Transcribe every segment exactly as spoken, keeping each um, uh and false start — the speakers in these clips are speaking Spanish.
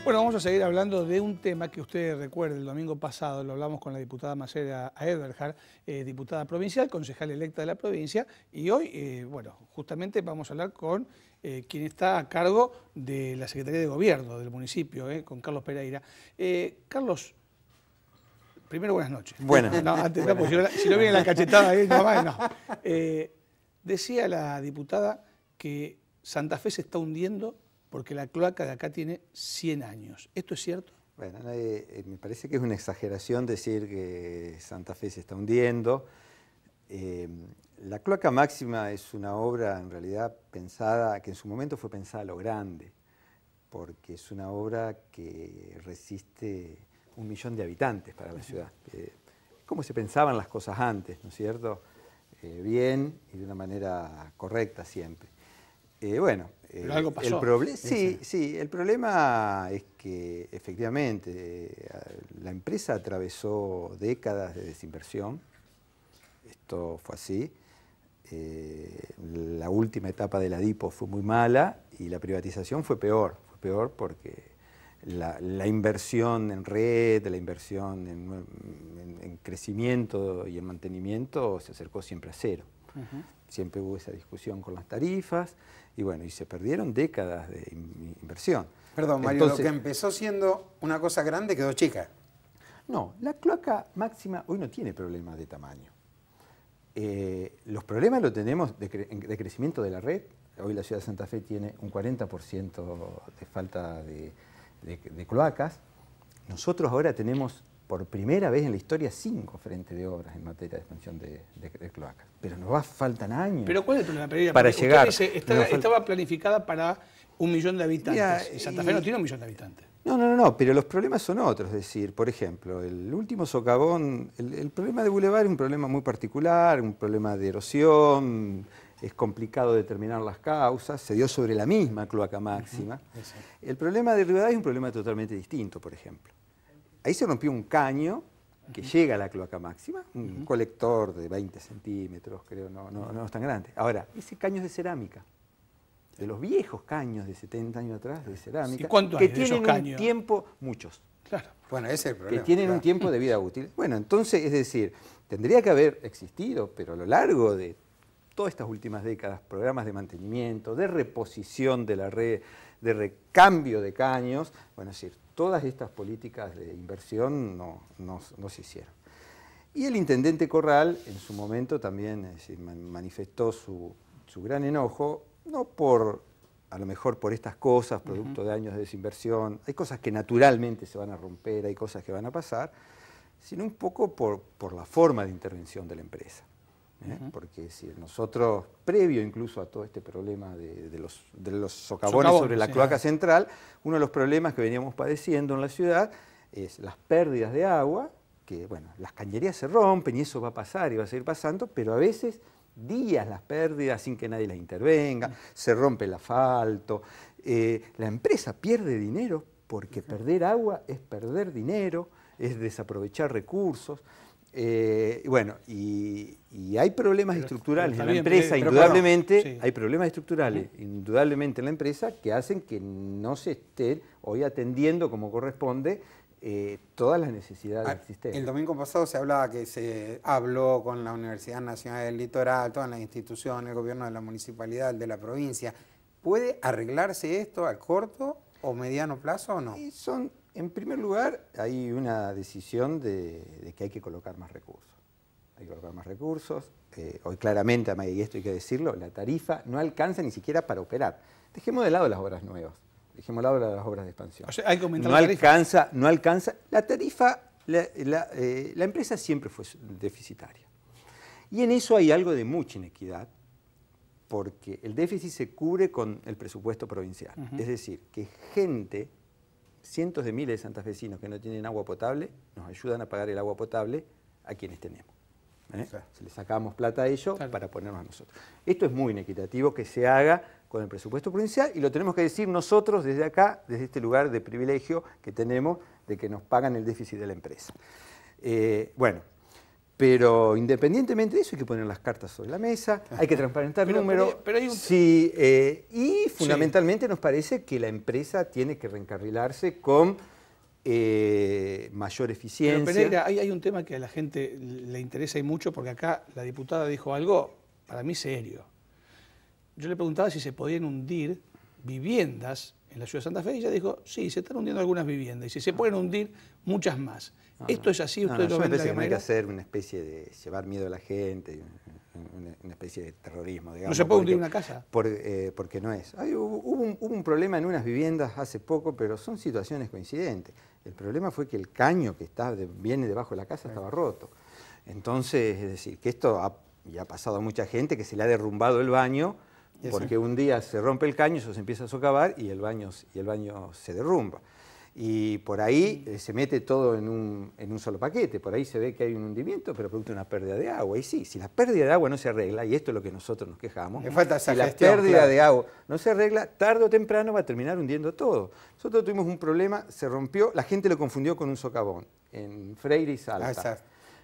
Bueno, vamos a seguir hablando de un tema que ustedes recuerden, el domingo pasado lo hablamos con la diputada Mayra Eberhard, eh, diputada provincial, concejal electa de la provincia, y hoy, eh, bueno, justamente vamos a hablar con eh, quien está a cargo de la Secretaría de Gobierno del municipio, eh, con Carlos Pereira. Eh, Carlos, primero buenas noches. Buenas. No, antes, no, porque si, no, si no viene la cachetada ahí, no, no. Eh, decía la diputada que Santa Fe se está hundiendo porque la cloaca de acá tiene cien años. ¿Esto es cierto? Bueno, eh, me parece que es una exageración decir que Santa Fe se está hundiendo. Eh, la cloaca máxima es una obra en realidad pensada, que en su momento fue pensada a lo grande, porque es una obra que resiste un millón de habitantes para la ciudad. Eh, ¿Cómo se pensaban las cosas antes, no es cierto? Eh, bien y de una manera correcta siempre. Eh, bueno, Pero algo pasó. El sí, sí, el problema es que efectivamente eh, la empresa atravesó décadas de desinversión, esto fue así, eh, la última etapa de la DIPO fue muy mala y la privatización fue peor, fue peor porque la, la inversión en red, la inversión en, en, en crecimiento y en mantenimiento se acercó siempre a cero. Uh-huh. Siempre hubo esa discusión con las tarifas y bueno, y se perdieron décadas de inversión. Perdón, Mario, Entonces, lo que empezó siendo una cosa grande quedó chica. No, la cloaca máxima hoy no tiene problemas de tamaño. Eh, los problemas los tenemos de, cre de crecimiento de la red. Hoy la ciudad de Santa Fe tiene un cuarenta por ciento de falta de, de, de cloacas. Nosotros ahora tenemos por primera vez en la historia cinco frentes de obras en materia de expansión de, de, de cloacas. Pero nos va, faltan años. ¿Pero cuál es el problema, Pereira? Para Porque llegar. Dice, está, falta... estaba planificada para un millón de habitantes. Mira, y Santa Fe y... no tiene un millón de habitantes. No, no, no, no, pero los problemas son otros. Es decir, por ejemplo, el último socavón, el, el problema de Boulevard es un problema muy particular, un problema de erosión, es complicado determinar las causas, se dio sobre la misma cloaca máxima. Uh-huh. El problema de Rivadavia es un problema totalmente distinto, por ejemplo. Ahí se rompió un caño que uh-huh. llega a la cloaca máxima, un uh-huh. colector de veinte centímetros, creo, no, no, no es tan grande. Ahora, ese caño es de cerámica, de los viejos caños de setenta años atrás de cerámica, ¿Y cuánto que hay de tienen esos un caños? tiempo, muchos. Claro. Bueno, ese es el problema. Que tienen claro. un tiempo de vida útil. Bueno, entonces, es decir, tendría que haber existido, pero a lo largo de todas estas últimas décadas, programas de mantenimiento, de reposición de la red, de recambio de caños, bueno, es decir, todas estas políticas de inversión no, no, no se hicieron. Y el intendente Corral en su momento también es decir, manifestó su, su gran enojo, no por, a lo mejor por estas cosas, producto uh-huh. de años de desinversión, hay cosas que naturalmente se van a romper, hay cosas que van a pasar, sino un poco por, por la forma de intervención de la empresa. ¿eh? Uh-huh. Porque si nosotros, previo incluso a todo este problema de, de, los, de los socavones, socavones sobre la sí, cloaca sí. central, uno de los problemas que veníamos padeciendo en la ciudad es las pérdidas de agua, que bueno, las cañerías se rompen y eso va a pasar y va a seguir pasando, pero a veces días las pérdidas sin que nadie las intervenga, se rompe el asfalto, eh, la empresa pierde dinero porque perder agua es perder dinero, es desaprovechar recursos, eh, bueno, y, y hay problemas pero, estructurales en la empresa, pero, indudablemente, pero, sí. hay problemas estructurales, uh-huh. indudablemente en la empresa que hacen que no se esté hoy atendiendo como corresponde Eh, todas las necesidades ah, existentes. El domingo pasado se hablaba que se habló con la Universidad Nacional del Litoral, todas las instituciones, el gobierno de la municipalidad, el de la provincia. ¿Puede arreglarse esto a corto o mediano plazo o no? Y son, en primer lugar, hay una decisión de, de que hay que colocar más recursos. Hay que colocar más recursos. Eh, hoy claramente, y esto hay que decirlo, la tarifa no alcanza ni siquiera para operar. Dejemos de lado las obras nuevas. Dejemos la obra de las obras de expansión. O sea, hay que aumentar no la tarifa. alcanza, no alcanza. La tarifa, la, la, eh, la empresa siempre fue deficitaria. Y en eso hay algo de mucha inequidad, porque el déficit se cubre con el presupuesto provincial. Uh-huh. Es decir, que gente, cientos de miles de santafesinos que no tienen agua potable, nos ayudan a pagar el agua potable a quienes tenemos. ¿Eh? Claro. Se le sacamos plata a ellos claro. para ponernos a nosotros. Esto es muy inequitativo que se haga con el presupuesto provincial y lo tenemos que decir nosotros desde acá, desde este lugar de privilegio que tenemos de que nos pagan el déficit de la empresa. Eh, bueno, pero independientemente de eso hay que poner las cartas sobre la mesa, hay que transparentar números. Pero, pero hay un... sí, eh, y fundamentalmente sí. nos parece que la empresa tiene que reencarrilarse con eh, mayor eficiencia. Pero Pereira, hay, hay un tema que a la gente le interesa y mucho, porque acá la diputada dijo algo para mí serio. Yo le preguntaba si se podían hundir viviendas en la ciudad de Santa Fe y ella dijo, sí, se están hundiendo algunas viviendas y si se pueden hundir muchas más. No, ¿Esto no. es así? No, ¿Ustedes no, lo ven de me parece la que no hay que manera? hacer una especie de llevar miedo a la gente, una, una especie de terrorismo, digamos. ¿No se puede porque, hundir una casa? Por, eh, porque no es. Hay, hubo, hubo, un, hubo un problema en unas viviendas hace poco, pero son situaciones coincidentes. El problema fue que el caño que está de, viene debajo de la casa estaba roto. Entonces, es decir, que esto ha, ya ha pasado a mucha gente, que se le ha derrumbado el baño, porque un día se rompe el caño, eso se empieza a socavar y el baño, y el baño se derrumba. Y por ahí eh, se mete todo en un, en un solo paquete, por ahí se ve que hay un hundimiento, pero producto de una pérdida de agua. Y sí, si la pérdida de agua no se arregla, y esto es lo que nosotros nos quejamos, Le falta esa si la gestión, pérdida claro. de agua no se arregla, tarde o temprano va a terminar hundiendo todo. Nosotros tuvimos un problema, se rompió, la gente lo confundió con un socavón, en Freire y Salta. Ah, exacto.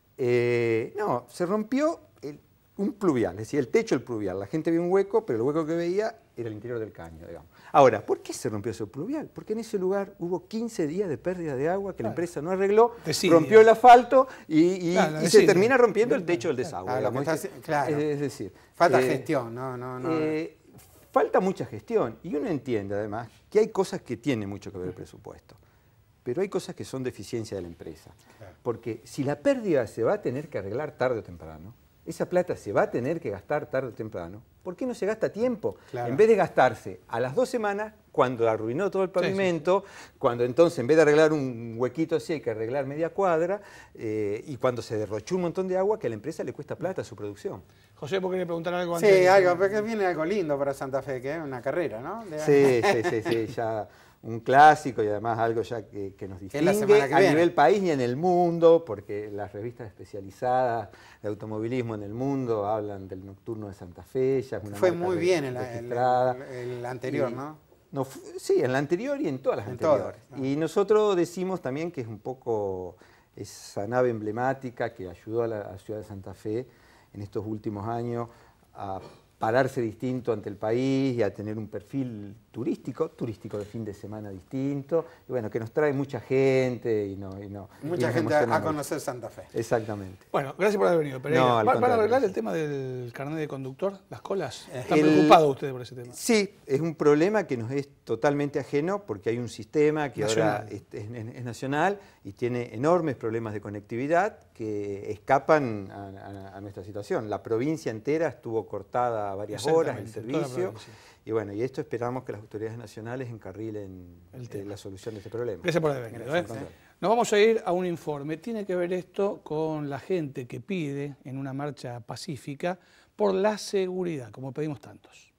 Eh, no, se rompió el, un pluvial, es decir, el techo del pluvial. La gente vio un hueco, pero el hueco que veía era el interior del caño, digamos. Ahora, ¿por qué se rompió ese pluvial? Porque en ese lugar hubo quince días de pérdida de agua que claro. la empresa no arregló, Decide. rompió el asfalto y, y, claro, y se termina rompiendo el techo del desagüe. Claro, digamos. Está, claro. Es decir, falta eh, gestión, no, no, no. Eh, falta mucha gestión y uno entiende además que hay cosas que tienen mucho que ver el presupuesto, pero hay cosas que son deficiencia de la empresa. Claro. Porque si la pérdida se va a tener que arreglar tarde o temprano, esa plata se va a tener que gastar tarde o temprano, ¿por qué no se gasta a tiempo? Claro. En vez de gastarse a las dos semanas, cuando arruinó todo el pavimento, sí, sí, sí. cuando entonces en vez de arreglar un huequito así hay que arreglar media cuadra, eh, y cuando se derrochó un montón de agua que a la empresa le cuesta plata su producción. José, ¿por qué le preguntar algo antes? Sí, algo, porque viene algo lindo para Santa Fe, que es una carrera, ¿no? De... Sí, sí, sí, sí, ya... un clásico y además algo ya que, que nos distingue que a viene. nivel país y en el mundo, porque las revistas especializadas de automovilismo en el mundo hablan del Nocturno de Santa Fe, ya es una Fue marca muy bien el, registrada. el, el anterior, y, ¿no? no sí, en la anterior y en todas las en anteriores. Todas, ¿no? Y nosotros decimos también que es un poco esa nave emblemática que ayudó a la, a la ciudad de Santa Fe en estos últimos años a pararse distinto ante el país y a tener un perfil turístico, turístico de fin de semana distinto, y bueno, que nos trae mucha gente y no... Y no mucha y gente a, a conocer Santa Fe. Exactamente. Bueno, gracias por haber venido, Pereira. No, ¿Van a arreglar el tema del carnet de conductor, las colas? ¿Están el, preocupados ustedes por ese tema? Sí, es un problema que nos es totalmente ajeno porque hay un sistema que nacional. ahora es, es, es nacional y tiene enormes problemas de conectividad que escapan a, a, a nuestra situación. La provincia entera estuvo cortada varias horas en servicio. Y bueno, y esto esperamos que las autoridades nacionales encarrilen eh, la solución de este problema. Gracias por haber venido. ¿eh? Nos vamos a ir a un informe. Tiene que ver esto con la gente que pide en una marcha pacífica por la seguridad, como pedimos tantos.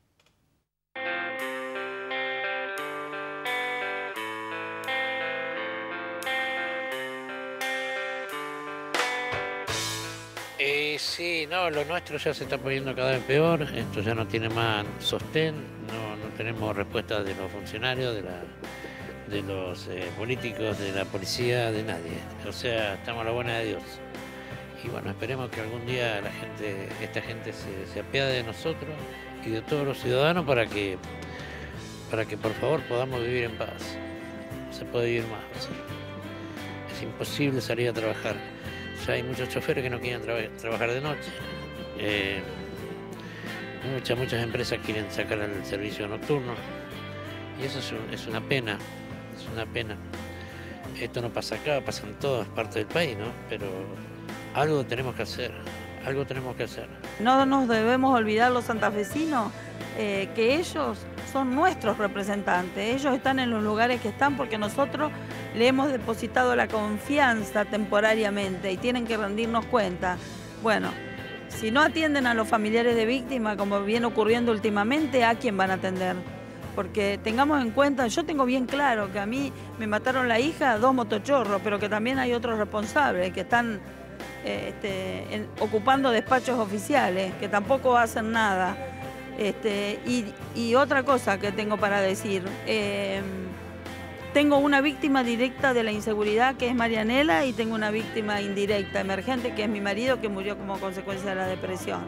Eh, sí, no, lo nuestro ya se está poniendo cada vez peor, esto ya no tiene más sostén, no, no tenemos respuesta de los funcionarios, de, la, de los eh, políticos, de la policía, de nadie. O sea, estamos a la buena de Dios. Y bueno, esperemos que algún día la gente, esta gente se, se apiade de nosotros y de todos los ciudadanos para que, para que por favor podamos vivir en paz. No se puede vivir más. O sea, es imposible salir a trabajar. Ya hay muchos choferes que no quieren tra trabajar de noche. Eh, muchas, muchas empresas quieren sacar el servicio nocturno. Y eso es, un, es una pena, es una pena. Esto no pasa acá, pasa en todas partes del país, ¿no? Pero algo tenemos que hacer, algo tenemos que hacer. No nos debemos olvidar los santafesinos, eh, que ellos son nuestros representantes. Ellos están en los lugares que están porque nosotros le hemos depositado la confianza temporariamente y tienen que rendirnos cuenta. Bueno, si no atienden a los familiares de víctimas, como viene ocurriendo últimamente, ¿a quién van a atender? Porque tengamos en cuenta, yo tengo bien claro que a mí me mataron la hija, dos motochorros, pero que también hay otros responsables que están eh, este, en, ocupando despachos oficiales, que tampoco hacen nada. Este, y, y otra cosa que tengo para decir, eh, tengo una víctima directa de la inseguridad que es Marianela y tengo una víctima indirecta, emergente, que es mi marido que murió como consecuencia de la depresión.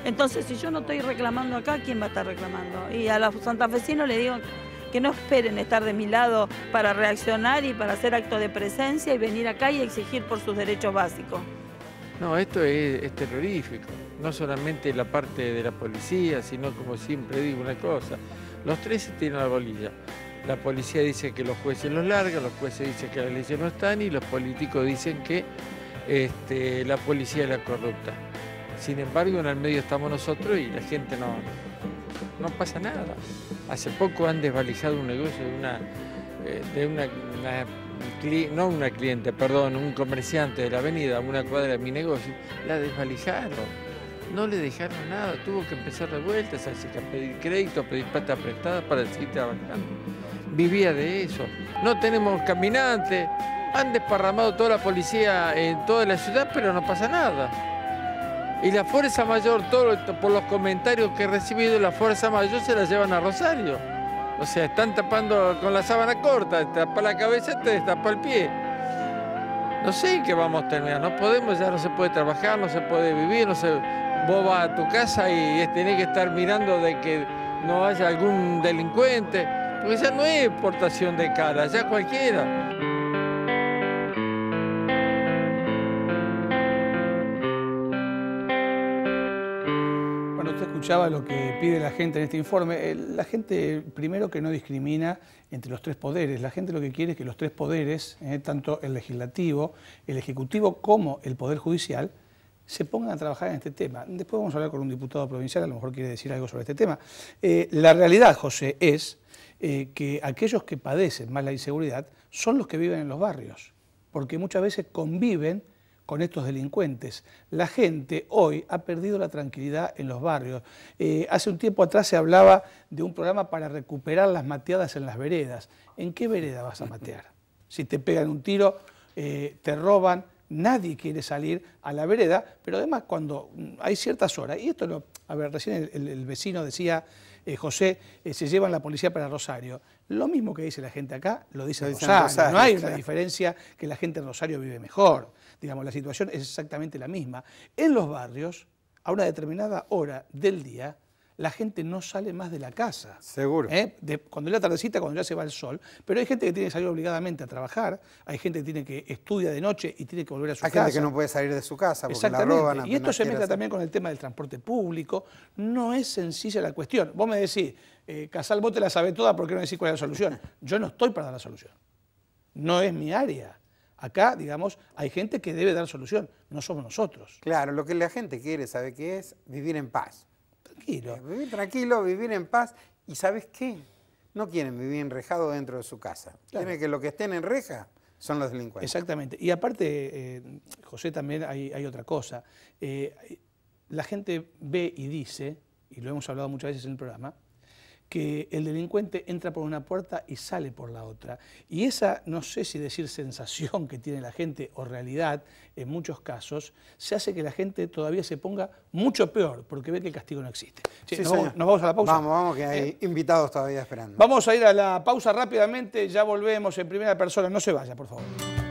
Entonces, si yo no estoy reclamando acá, ¿quién va a estar reclamando? Y a los santafesinos les digo que no esperen estar de mi lado para reaccionar y para hacer acto de presencia y venir acá y exigir por sus derechos básicos. No, esto es, es terrorífico. No solamente la parte de la policía, sino, como siempre digo una cosa, los tres se tiran la bolilla. La policía dice que los jueces los largan, los jueces dicen que las leyes no están y los políticos dicen que este, la policía es la corrupta. Sin embargo, en el medio estamos nosotros y la gente no, no pasa nada. Hace poco han desvalijado un negocio de una, de una, una, no una cliente, perdón, un comerciante de la avenida, una cuadra de mi negocio, la desvalijaron. No le dejaron nada, tuvo que empezar de vuelta, así que a pedir crédito, a pedir plata prestada para seguir trabajando. Vivía de eso. No tenemos caminantes, han desparramado toda la policía en toda la ciudad, pero no pasa nada. Y la Fuerza Mayor, todo, por los comentarios que he recibido, la Fuerza Mayor se la llevan a Rosario. O sea, están tapando con la sábana corta, te tapa la cabeza, te destapa el pie. No sé en qué vamos a terminar, no podemos, ya no se puede trabajar, no se puede vivir, no se... Vos vas a tu casa y tenés que estar mirando de que no haya algún delincuente, porque ya no es portación de cara, ya cualquiera. Bueno, usted escuchaba lo que pide la gente en este informe. La gente, primero, que no discrimina entre los tres poderes. La gente lo que quiere es que los tres poderes, eh, tanto el legislativo, el ejecutivo como el poder judicial, se pongan a trabajar en este tema. Después vamos a hablar con un diputado provincial, a lo mejor quiere decir algo sobre este tema. Eh, la realidad, José, es eh, que aquellos que padecen más la inseguridad son los que viven en los barrios, porque muchas veces conviven con estos delincuentes. La gente hoy ha perdido la tranquilidad en los barrios. Eh, hace un tiempo atrás se hablaba de un programa para recuperar las mateadas en las veredas. ¿En qué vereda vas a matear? Si te pegan un tiro, eh, te roban, nadie quiere salir a la vereda, pero además cuando hay ciertas horas, y esto lo, a ver, recién el, el, el vecino decía, eh, José, eh, se llevan la policía para Rosario. Lo mismo que dice la gente acá, lo dice Rosario. Rosario. No hay una diferencia que la gente en Rosario vive mejor. Digamos, la situación es exactamente la misma. En los barrios, a una determinada hora del día, la gente no sale más de la casa. Seguro. ¿Eh? De, cuando es la tardecita, cuando ya se va el sol. Pero hay gente que tiene que salir obligadamente a trabajar, hay gente que tiene que estudia de noche y tiene que volver a su hay casa. Hay gente que no puede salir de su casa porque Exactamente. la roban. Y esto se mezcla hacer. también con el tema del transporte público. No es sencilla la cuestión. Vos me decís, eh, Casal, vos te la sabés toda, ¿por qué no decís cuál es la solución? Yo no estoy para dar la solución. No es mi área. Acá, digamos, hay gente que debe dar solución, no somos nosotros. Claro, lo que la gente quiere, ¿sabe qué es? Vivir en paz. Tranquilo. Eh, vivir tranquilo, vivir en paz. ¿Y sabes qué? No quieren vivir enrejados dentro de su casa. Claro. Quieren que lo que estén en reja son los delincuentes. Exactamente. Y aparte, eh, José, también hay, hay otra cosa. Eh, la gente ve y dice, y lo hemos hablado muchas veces en el programa, que el delincuente entra por una puerta y sale por la otra. Y esa, no sé si decir sensación que tiene la gente o realidad, en muchos casos, se hace que la gente todavía se ponga mucho peor, porque ve que el castigo no existe. Sí, sí, ¿nos, vamos, ¿Nos vamos a la pausa? Vamos, vamos, que hay eh, invitados todavía esperando. Vamos a ir a la pausa rápidamente, ya volvemos en primera persona. No se vaya, por favor.